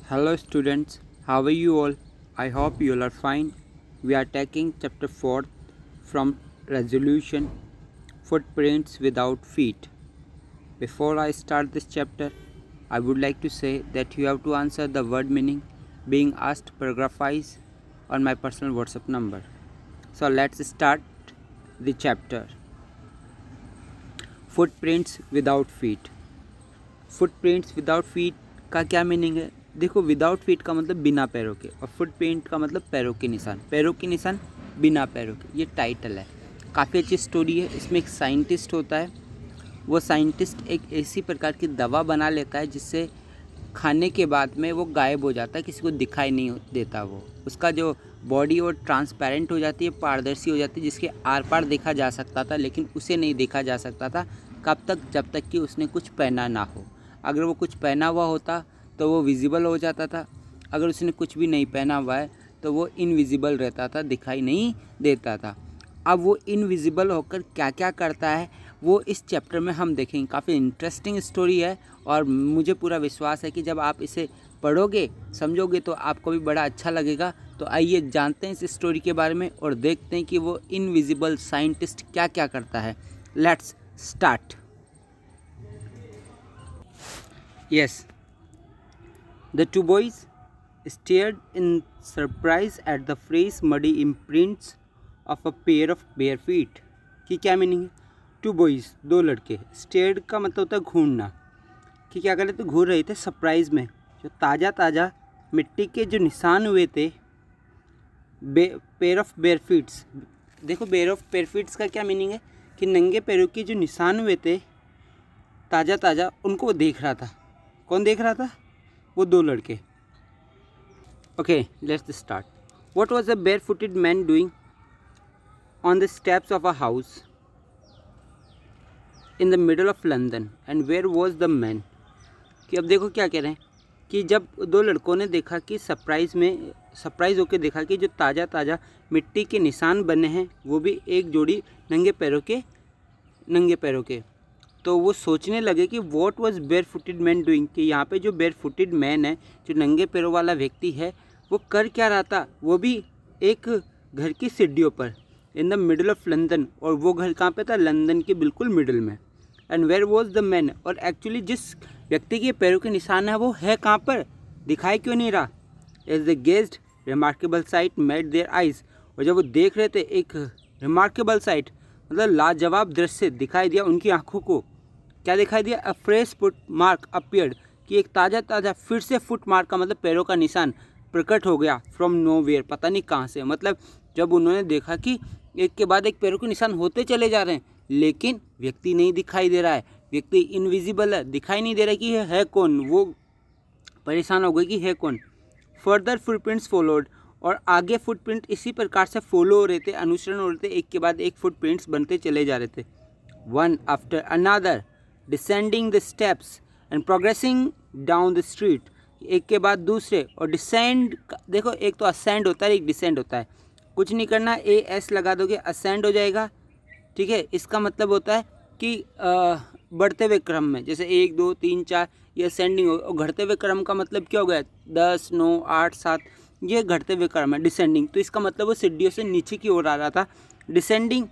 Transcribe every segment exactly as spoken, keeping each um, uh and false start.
Hello students, how are you all? I hope you all are fine. We are taking chapter four from resolution, footprints without feet. Before I start this chapter, I would like to say that you have to answer the word meaning being asked paragraph-wise on my personal WhatsApp number. So let's start the chapter. Footprints without feet. Footprints without feet का क्या meaning है? देखो, without feet का मतलब बिना पैरों के, और फुट प्रिंट का मतलब पैरों के निशान, पैरों के निशान बिना पैरों के। ये टाइटल है, काफ़ी अच्छी स्टोरी है। इसमें एक साइंटिस्ट होता है, वो साइंटिस्ट एक ऐसी प्रकार की दवा बना लेता है जिससे खाने के बाद में वो गायब हो जाता है, किसी को दिखाई नहीं देता। वो उसका जो बॉडी वो ट्रांसपेरेंट हो जाती है, पारदर्शी हो जाती है, जिसके आर पार देखा जा सकता था, लेकिन उसे नहीं देखा जा सकता था। कब तक? जब तक कि उसने कुछ पहना ना हो। अगर वो कुछ पहना हुआ होता तो वो विजिबल हो जाता था, अगर उसने कुछ भी नहीं पहना हुआ है तो वो इनविजिबल रहता था, दिखाई नहीं देता था। अब वो इनविजिबल होकर क्या क्या करता है वो इस चैप्टर में हम देखेंगे। काफ़ी इंटरेस्टिंग स्टोरी है और मुझे पूरा विश्वास है कि जब आप इसे पढ़ोगे, समझोगे तो आपको भी बड़ा अच्छा लगेगा। तो आइए जानते हैं इस स्टोरी के बारे में और देखते हैं कि वो इनविजिबल साइंटिस्ट क्या क्या करता है। Let's start. Yes, The two boys stared in surprise at the fresh muddy imprints of a pair of bare feet. कि क्या मीनिंग है? टू बॉयज़, दो लड़के, स्टेयर्ड का मतलब होता है घूरना, कि क्या कर रहे थे? घूर रहे थे सरप्राइज में। जो ताज़ा ताज़ा मिट्टी के जो निशान हुए थे पेयर ऑफ बेयर फीट्स। देखो, बेयर ऑफ बेयर फीट्स का क्या मीनिंग है? कि नंगे पैरों के जो निशान हुए थे ताज़ा ताज़ा, उनको वो देख रहा था। कौन देख रहा था? वो दो लड़के। Okay, let's start. What was a bare footed man doing on the steps of a house in the middle of London and where was the man? कि अब देखो क्या कह रहे हैं कि जब दो लड़कों ने देखा कि सरप्राइज में सरप्राइज होकर देखा कि जो ताज़ा ताज़ा मिट्टी के निशान बने हैं वो भी एक जोड़ी नंगे पैरों के नंगे पैरों के तो वो सोचने लगे कि what was bare footed man doing, कि यहाँ पे जो बेयर फुटेड मैन है, जो नंगे पैरों वाला व्यक्ति है, वो कर क्या रहा था? वो भी एक घर की सीढ़ियों पर, in the middle of London, और वो घर कहाँ पे था? लंदन के बिल्कुल मिडल में। And where was the man, और एक्चुअली जिस व्यक्ति के पैरों के निशान है वो है कहाँ पर? दिखाई क्यों नहीं रहा? As the gazed remarkable sight made their eyes, और जब वो देख रहे थे एक रिमार्केबल साइट मतलब लाजवाब दृश्य दिखाई दिया उनकी आंखों को। क्या दिखाई दिया? A fresh foot mark appeared, कि एक ताज़ा ताज़ा फिर से फुट मार्क का मतलब पैरों का निशान प्रकट हो गया फ्रॉम नोवेयर, पता नहीं कहाँ से। मतलब जब उन्होंने देखा कि एक के बाद एक पैरों के निशान होते चले जा रहे हैं, लेकिन व्यक्ति नहीं दिखाई दे रहा है, व्यक्ति इनविजिबल है, दिखाई नहीं दे रहा है कि है कौन। वो परेशान हो गए कि है कौन। फर्दर फुटप्रिंट्स फॉलोड, और आगे फुटप्रिंट इसी प्रकार से फॉलो हो रहे थे, अनुसरण हो रहे थे, एक के बाद एक फुटप्रिंट्स बनते चले जा रहे थे। One after another descending the steps and progressing down the street, एक के बाद दूसरे। और डिसेंड, देखो एक तो असेंड होता है, एक डिसेंड होता है। कुछ नहीं करना, ए एस लगा दोगे, असेंड हो जाएगा। ठीक है, इसका मतलब होता है कि आ, बढ़ते हुए क्रम में, जैसे एक दो तीन चार, ये असेंडिंग हो। और घटते हुए क्रम का मतलब क्या हो गया? दस नौ आठ सात, ये घटते हुए क्रम है। डिसेंडिंग, तो इसका मतलब वो सीढ़ियों से नीचे की ओर आ रहा था। डिसेंडिंग,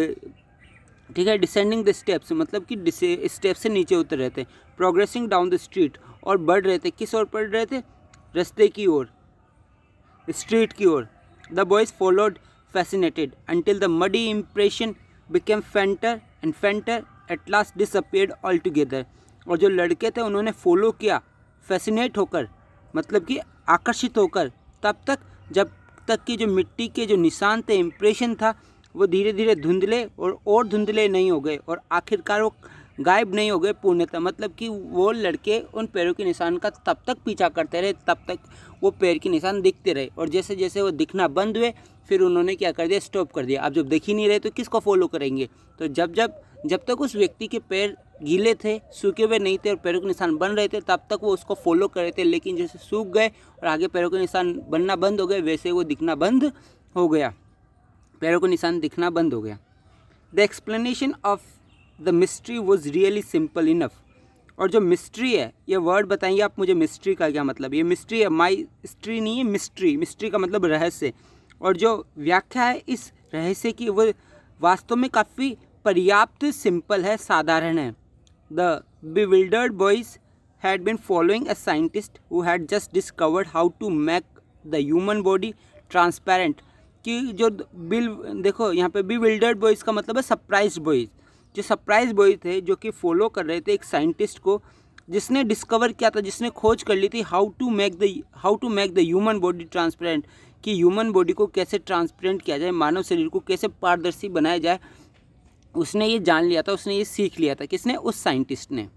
ठीक है, डिसेंडिंग द स्टेप्स मतलब कि स्टेप से नीचे उतर रहे थे। प्रोग्रेसिंग डाउन द स्ट्रीट, और बढ़ रहे थे, किस ओर बढ़ रहे थे? रास्ते की ओर, स्ट्रीट की ओर। The boys followed fascinated until the muddy impression became fainter and fainter at last disappeared altogether, और जो लड़के थे उन्होंने फॉलो किया फैसिनेट होकर, मतलब कि आकर्षित होकर, तब तक जब तक कि जो मिट्टी के जो निशान थे, इम्प्रेशन था, वो धीरे धीरे धुंधले और और धुंधले नहीं हो गए, और आखिरकार वो गायब नहीं हो गए पूर्णतः। मतलब कि वो लड़के उन पैरों के निशान का तब तक पीछा करते रहे, तब तक वो पैर के निशान दिखते रहे, और जैसे जैसे वो दिखना बंद हुए फिर उन्होंने क्या कर दिया? स्टॉप कर दिया। अब जब दिख ही नहीं रहे तो किसको फॉलो करेंगे? तो जब जब जब तक उस व्यक्ति के पैर गीले थे, सूखे हुए नहीं थे और पैरों के निशान बन रहे थे, तब तक वो उसको फॉलो कर रहे थे। लेकिन जैसे सूख गए और आगे पैरों के निशान बनना बंद हो गए, वैसे वो दिखना बंद हो गया, पैरों के निशान दिखना बंद हो गया। The explanation of the mystery was really simple enough, और जो मिस्ट्री है, ये वर्ड बताएंगे आप मुझे मिस्ट्री का क्या मतलब। ये मिस्ट्री है, माई स्ट्री नहीं है, मिस्ट्री। मिस्ट्री का मतलब रहस्य। और जो व्याख्या है इस रहस्य की वो वास्तव में काफ़ी पर्याप्त सिंपल है, साधारण है। The bewildered boys had been following a scientist who had just discovered how to make the human body transparent. कि जो बिल देखो यहाँ पे बिविल्डर्ड बॉयज़ का मतलब है सरप्राइज बॉयज़। जो सरप्राइज बॉय थे जो कि फॉलो कर रहे थे एक साइंटिस्ट को, जिसने डिस्कवर किया था, जिसने खोज कर ली थी how to make the how to make the human body transparent. कि ह्यूमन बॉडी को कैसे ट्रांसपेरेंट किया जाए, मानव शरीर को कैसे पारदर्शी बनाया जाए, उसने ये जान लिया था, उसने ये सीख लिया था। किसने? उस साइंटिस्ट ने।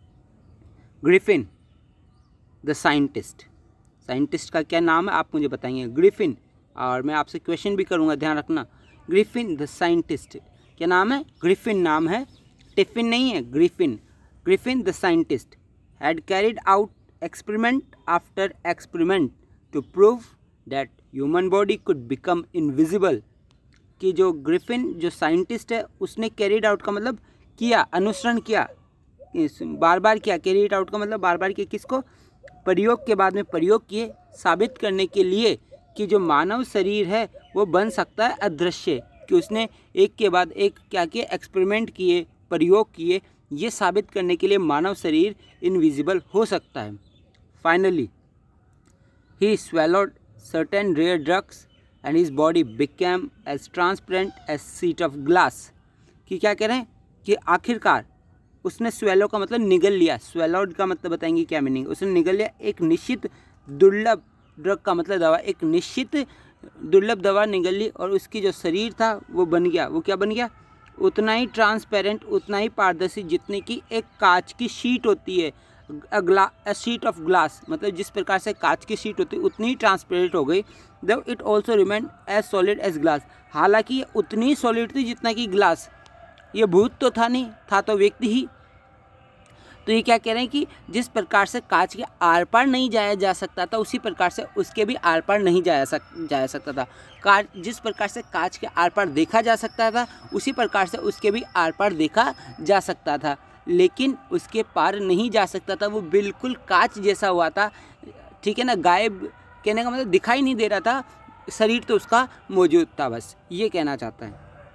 Griffin the scientist. साइंटिस्ट का क्या नाम है आप मुझे बताएंगे। ग्रिफिन। और मैं आपसे क्वेश्चन भी करूँगा, ध्यान रखना। ग्रिफिन द साइंटिस्ट, क्या नाम है? ग्रिफिन नाम है, टिफिन नहीं है, Griffin. Griffin the scientist had carried out experiment after experiment to prove that human body could become invisible. कि जो ग्रिफिन जो साइंटिस्ट है उसने कैरिड आउट का मतलब किया, अनुसरण किया, बार बार किया। कैरिड आउट का मतलब बार बार किया। किसको? प्रयोग के बाद में प्रयोग किए, साबित करने के लिए कि जो मानव शरीर है वो बन सकता है अदृश्य। कि उसने एक के बाद एक क्या किए, एक्सपेरिमेंट किए, प्रयोग किए, ये साबित करने के लिए मानव शरीर इनविजिबल हो सकता है। Finally he swallowed certain rare drugs and his body became as transparent as sheet of glass। कि क्या कह रहे हैं कि आखिरकार उसने स्वेलो का मतलब निगल लिया, swallowed का मतलब बताएंगे क्या मीनिंग। उसने निगल लिया एक निश्चित दुर्लभ, ड्रग का मतलब दवा, एक निश्चित दुर्लभ दवा निगल ली और उसकी जो शरीर था वो बन गया। वो क्या बन गया? उतना ही ट्रांसपेरेंट, उतना ही पारदर्शी जितने की एक कांच की शीट होती है। अ ग्ला अ शीट ऑफ ग्लास मतलब जिस प्रकार से कांच की शीट होती है उतनी ही ट्रांसपेरेंट हो गई। Though it also remained as solid as glass. हालांकि ये उतनी ही सॉलिड थी जितना कि ग्लास। ये भूत तो था नहीं, था तो व्यक्ति ही। तो ये क्या कह रहे हैं कि जिस प्रकार से कांच के आर पार नहीं जाया जा सकता था उसी प्रकार से उसके भी आर पार नहीं जाया सक जाया सकता था। कांच जिस प्रकार से कांच के आर पार देखा जा सकता था उसी प्रकार से उसके भी आर पार देखा जा सकता था, लेकिन उसके पार नहीं जा सकता था। वो बिल्कुल कांच जैसा हुआ था, ठीक है ना। गायब कहने का मतलब दिखाई नहीं दे रहा था, शरीर तो उसका मौजूद था, बस ये कहना चाहता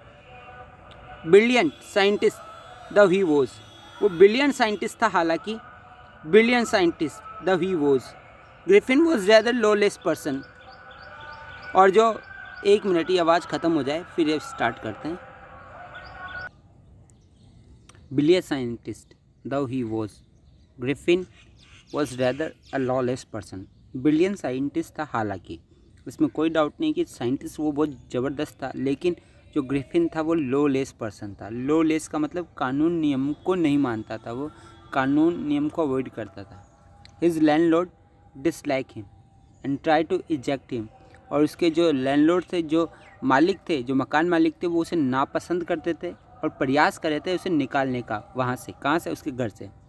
है। Brilliant scientist though he was. वो ब्रिलियंट साइंटिस्ट था, हालांकि brilliant scientist though he was. Griffin was rather lawless person. और जो एक मिनट की आवाज़ ख़त्म हो जाए फिर ये स्टार्ट करते हैं। Brilliant scientist though he was, Griffin was rather a lawless person. Brilliant scientist था, हालांकि इसमें कोई डाउट नहीं कि साइंटिस्ट वो बहुत ज़बरदस्त था, लेकिन जो ग्रिफिन था वो लो लेस पर्सन था। लो लेस का मतलब कानून नियम को नहीं मानता था, वो कानून नियम को अवॉइड करता था। His landlord dislike him and try to eject him. और उसके जो लैंडलॉर्ड थे, जो मालिक थे, जो मकान मालिक थे, वो उसे नापसंद करते थे और प्रयास कर रहे थे उसे निकालने का वहाँ से। कहाँ से? उसके घर से।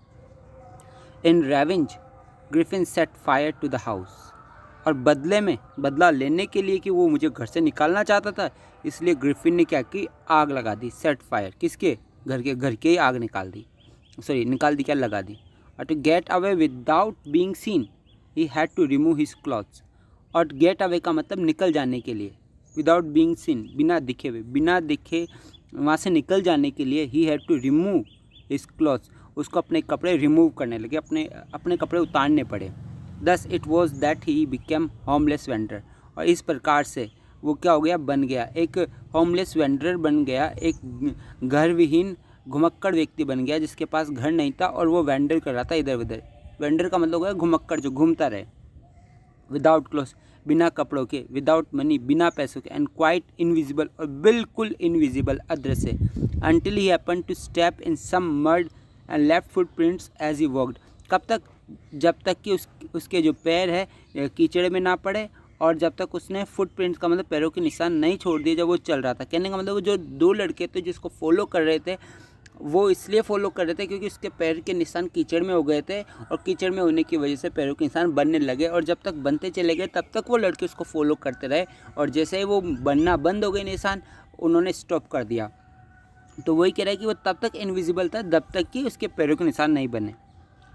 In revenge Griffin set fire to the house. और बदले में, बदला लेने के लिए कि वो मुझे घर से निकालना चाहता था, इसलिए ग्रिफिन ने क्या की, आग लगा दी। सेट फायर, किसके? घर के घर के ही आग निकाल दी, सॉरी निकाल दी क्या, लगा दी। और to get away without being seen he had to remove his clothes. और गेट अवे का मतलब निकल जाने के लिए, विदाउट बीइंग सीन बिना दिखे हुए, बिना दिखे वहाँ से निकल जाने के लिए he had to remove his clothes. उसको अपने कपड़े रिमूव करने लगे, अपने अपने कपड़े उतारने पड़े। Thus it was that he became homeless wander. और इस प्रकार से वो क्या हो गया, बन गया एक होमलेस वेंडर बन गया, एक घर विहीन घुमक्कड़ व्यक्ति बन गया जिसके पास घर नहीं था और वो वेंडर कर रहा था इधर उधर। वेंडर का मतलब हो गया घुमक्कड़, जो घूमता रहे। विदाउट क्लोथ, बिना कपड़ों के, विदाउट मनी, बिना पैसों के, एंड क्वाइट इनविजिबल, और बिल्कुल इनविजिबल, अदृश्य। Until he happen to step in some mud and left foot prints as he walked. कब तक? जब तक कि उस उसके जो पैर है कीचड़ में ना पड़े और जब तक उसने फुटप्रिंट्स का मतलब पैरों के निशान नहीं छोड़ दिए जब वो चल रहा था। कहने का मतलब वो जो दो लड़के थे जिसको फॉलो कर रहे थे वो इसलिए फॉलो कर रहे थे क्योंकि उसके पैर के निशान कीचड़ में हो गए थे और कीचड़ में होने की वजह से पैरों के निशान बनने लगे। और जब तक बनते चले गए तब तक वो लड़के उसको फॉलो करते रहे और जैसे ही वो बनना बंद हो गए निशान, उन्होंने स्टॉप कर दिया। तो वही कह रहा है कि वो तब तक इनविजिबल था जब तक कि उसके पैरों के निशान नहीं बने।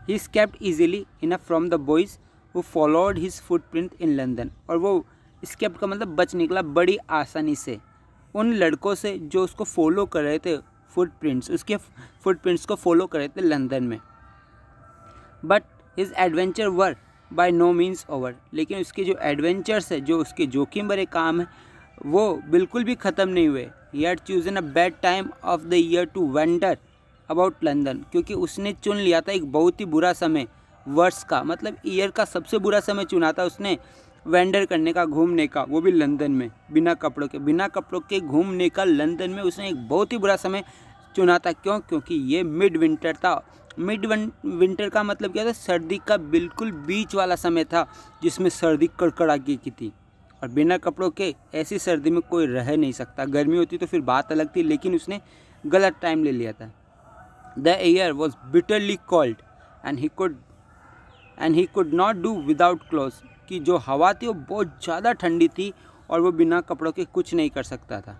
He escaped easily enough from the boys वो followed his footprint in London, और वो स्केप्ड का मतलब बच निकला बड़ी आसानी से उन लड़कों से जो उसको फॉलो कर रहे थे, फुटप्रिंट्स उसके फुटप्रिंट्स को फॉलो कर रहे थे लंदन में। But his adventure were by no means over, लेकिन उसके जो एडवेंचर्स है, जो उसके जोखिम भरे काम है, वो बिल्कुल भी ख़त्म नहीं हुए। He had chosen a bad time of the year to wander about London, क्योंकि उसने चुन लिया था एक बहुत ही बुरा समय, वर्ष का मतलब ईयर का सबसे बुरा समय चुना था उसने वेंडर करने का, घूमने का, वो भी लंदन में बिना कपड़ों के बिना कपड़ों के घूमने का लंदन में उसने एक बहुत ही बुरा समय चुना था। क्यों? क्योंकि ये मिड विंटर था। मिड विंटर का मतलब क्या था? सर्दी का बिल्कुल बीच वाला समय था जिसमें सर्दी कड़कड़ाके की थी, और बिना कपड़ों के ऐसी सर्दी में कोई रह नहीं सकता। गर्मी होती तो फिर बात अलग थी, लेकिन उसने गलत टाइम ले लिया था। The air was bitterly cold and he could and he could not do without clothes, कि जो हवा थी वो बहुत ज़्यादा ठंडी थी और वो बिना कपड़ों के कुछ नहीं कर सकता था।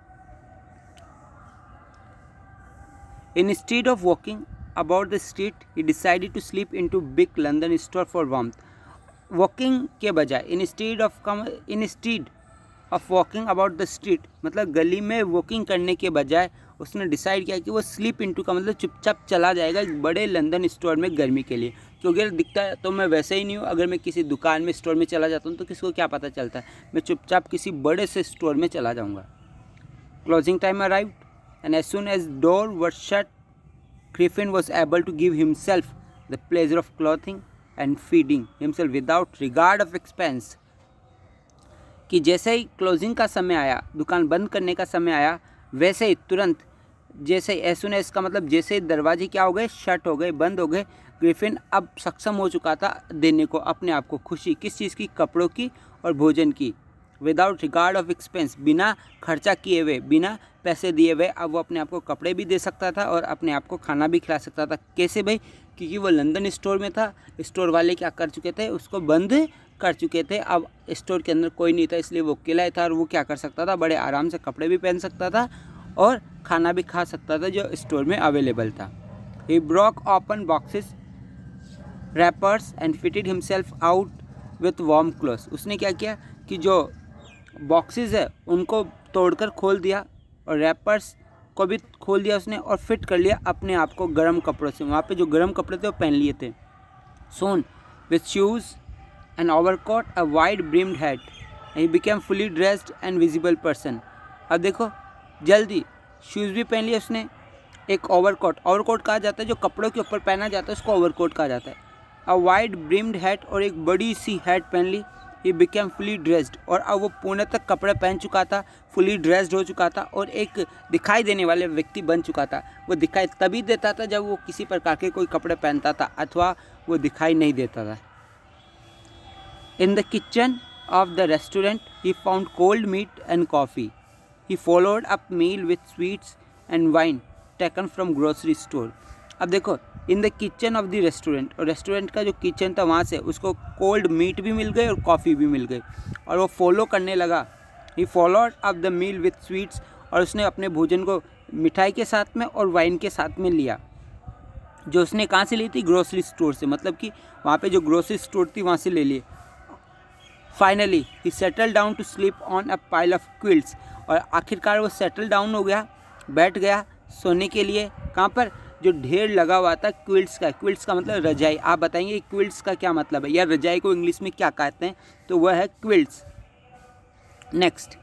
Instead of walking about the street, he decided to sleep into big London store for warmth. Walking के बजाय instead of instead of walking about the street, मतलब गली में वॉकिंग करने के बजाय उसने डिसाइड किया कि वो स्लीप इनटू का मतलब चुपचाप चला जाएगा एक बड़े लंदन स्टोर में गर्मी के लिए, क्योंकि अगर दिखता है तो मैं वैसे ही नहीं हूँ। अगर मैं किसी दुकान में स्टोर में चला जाता हूँ तो किसको क्या पता चलता है, मैं चुपचाप किसी बड़े से स्टोर में चला जाऊँगा। Closing time arrived and as soon as door were shut, Griffin was able to give himself the pleasure of clothing and feeding himself without regard of expense. कि जैसे ही क्लोजिंग का समय आया, दुकान बंद करने का समय आया, वैसे ही तुरंत जैसे एज सून एज का मतलब जैसे ही दरवाजे क्या हो गए, शट हो गए, बंद हो गए, ग्रिफिन अब सक्षम हो चुका था देने को अपने आप को खुशी, किस चीज़ की? कपड़ों की और भोजन की। विदाउट रिगार्ड ऑफ एक्सपेंस, बिना खर्चा किए हुए, बिना पैसे दिए हुए, अब वो अपने आप को कपड़े भी दे सकता था और अपने आप को खाना भी खिला सकता था। कैसे भाई? क्योंकि वो लंदन स्टोर में था, स्टोर वाले क्या कर चुके थे, उसको बंद कर चुके थे। अब स्टोर के अंदर कोई नहीं था, इसलिए वो अकेला ही था और वो क्या कर सकता था, बड़े आराम से कपड़े भी पहन सकता था और खाना भी खा सकता था जो स्टोर में अवेलेबल था। He broke open boxes wrappers and fitted himself out with warm clothes. उसने क्या किया कि जो बॉक्सेस है उनको तोड़कर खोल दिया और रैपर्स को भी खोल दिया उसने और फिट कर लिया अपने आप को गर्म कपड़ों से। वहाँ पे जो गर्म कपड़े थे वो पहन लिए थे। Soon with shoes and overcoat a wide brimmed hat, he became fully dressed and visible person. अब देखो जल्दी शूज़ भी पहन लिया उसने, एक ओवरकोट, ओवरकोट कहा जाता है जो कपड़ों के ऊपर पहना जाता है उसको ओवरकोट कहा जाता है। अ वाइड ब्रिम्ड हैट, और एक बड़ी सी हैट पहन ली। ही बिकेम फुली ड्रेस्ड, और अब वो पूर्ण तक कपड़े पहन चुका था, फुली ड्रेस्ड हो चुका था और एक दिखाई देने वाले व्यक्ति बन चुका था। वो दिखाई तभी देता था जब वो किसी प्रकार के कोई कपड़े पहनता था, अथवा वो दिखाई नहीं देता था। In the kitchen of the restaurant he found cold meat and coffee. He followed up meal with sweets and wine taken from grocery store. अब देखो in the kitchen of the restaurant, और रेस्टोरेंट का जो kitchen था वहाँ से उसको cold meet भी मिल गई और कॉफ़ी भी मिल गई, और वो फॉलो करने लगा। He followed up the meal with sweets, और उसने अपने भोजन को मिठाई के साथ में और वाइन के साथ में लिया, जो उसने कहाँ से ली थी? ग्रोसरी स्टोर से, मतलब कि वहाँ पे जो ग्रोसरी स्टोर थी वहाँ से ले लिए। Finally he settled down to sleep on a pile of quilts, और आखिरकार वो सेटल डाउन हो गया, बैठ गया सोने के लिए। कहाँ पर? जो ढेर लगा हुआ था क्विल्ट्स का। क्विल्ट्स का मतलब रजाई। आप बताएंगे क्विल्ट्स का क्या मतलब है, या रजाई को इंग्लिश में क्या कहते हैं? तो वह है quilts. Next,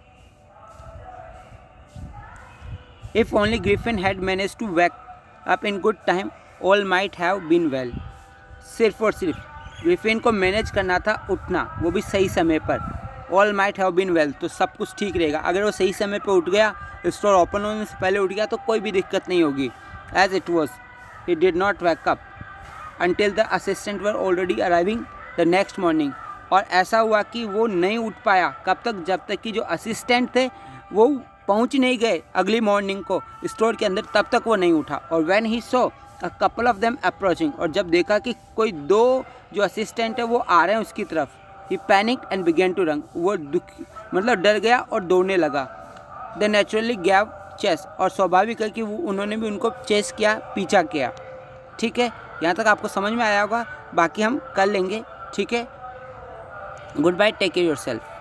if only Griffin had manage to wake up in good time all might have been well. सिर्फ और सिर्फ ग्रिफिन को मैनेज करना था उठना, वो भी सही समय पर। All might have been well, तो सब कुछ ठीक रहेगा। अगर वो सही समय पर उठ गया, स्टोर ओपन होने से पहले उठ गया, तो कोई भी दिक्कत नहीं होगी। As it was, he did not wake up until the assistant were already arriving the next morning. और ऐसा हुआ कि वो नहीं उठ पाया, कब तक? जब तक कि जो असिस्टेंट थे वो पहुंच नहीं गए अगली मॉर्निंग को स्टोर के अंदर, तब तक वो नहीं उठा। और when he saw a couple of them approaching, और जब देखा कि कोई दो जो असिस्टेंट है वो आ रहे हैं उसकी तरफ, he panicked and began to run, वो दुख मतलब डर गया और दौड़ने लगा। They naturally gave चेस, और स्वाभाविक है कि वो उन्होंने भी उनको चेस किया, पीछा किया। ठीक है, यहाँ तक आपको समझ में आया होगा, बाकी हम कर लेंगे, ठीक है। Good bye, take care yourself.